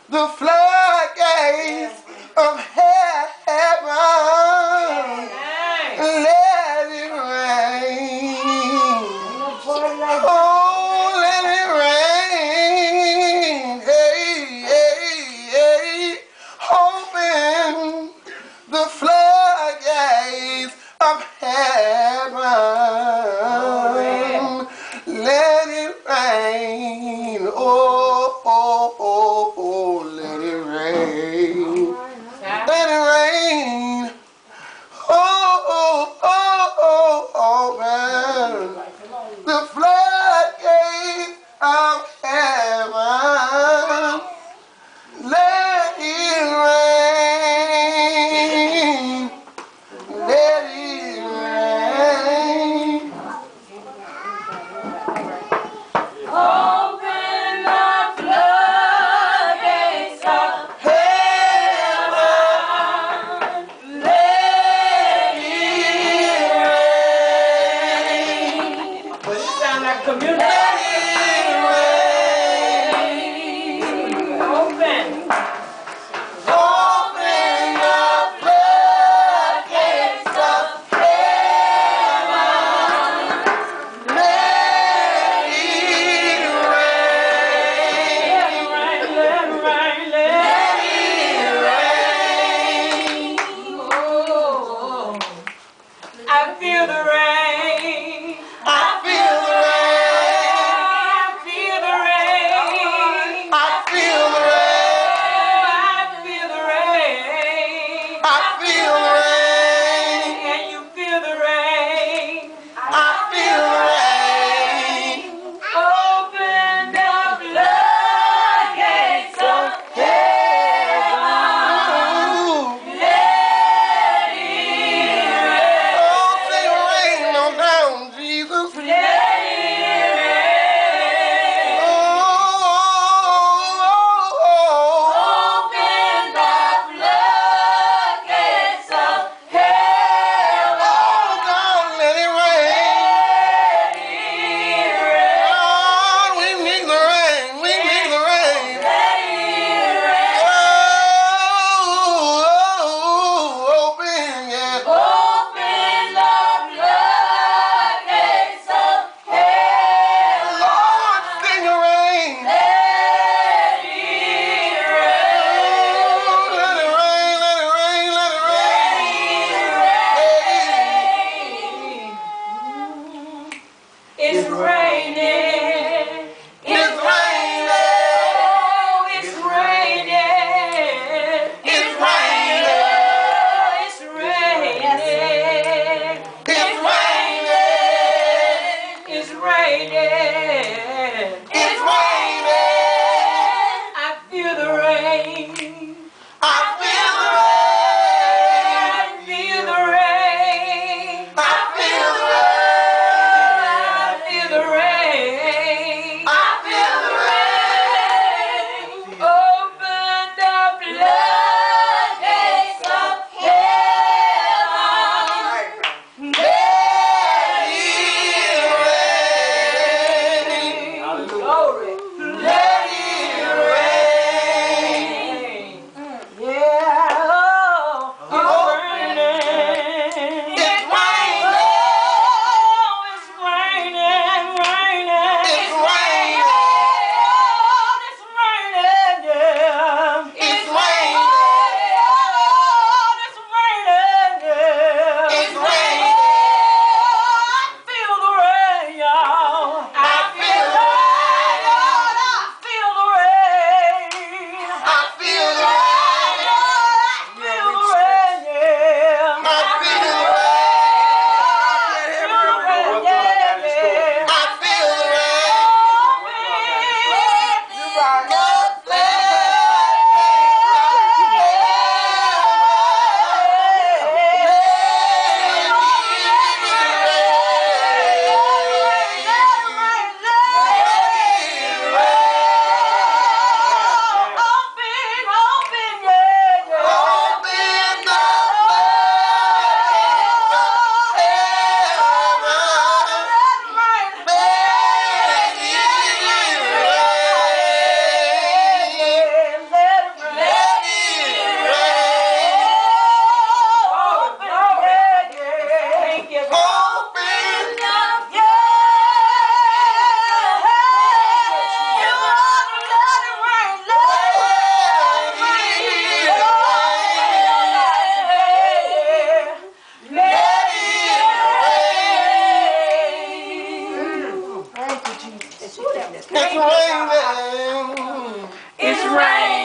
the floodgates of heaven. Let it rain. Oh, let it rain. Hey, hey, hey. Open the floodgates of heaven. Let it rain. Oh, oh, oh, oh, let it rain. Let it rain. Oh, oh, oh, oh, oh, man. The floodgates of heaven. Let it rain. Let it rain. Open the floodgates of heaven. Let it rain. Well, it sounds like community. Let it rain. Open. Open the floodgates of heaven. Let it rain. Let it rain. Let it rain. Oh, I feel the rain. I feel the rain. I feel the rain. I feel the rain. I feel the rain. I feel the rain. Can you feel the rain? I feel the rain. Open the floodgates of heaven. Ooh. Let it rain. Oh, say rain on down, Jesus. Let it rain. Oh, Open the floodgates of heaven. oh, God, let it rain. Let it rain. Lord, we need the rain. We need the rain. Let it rain. Oh, open, yeah. Open the floodgates of heaven. Lord, send your rain. Let it Oh, let it rain, let it rain, let it rain. Hey. It's raining. It's raining. Oh, it's raining. It's raining. It's raining. It's raining. It's raining. It's raining. I feel the rain. I feel the I feel the rain. rain. I feel the rain. I feel the rain. I feel the rain. Open the floodgates of heaven. Let it rain. Glory. Let it rain. rain, baby. It's rain.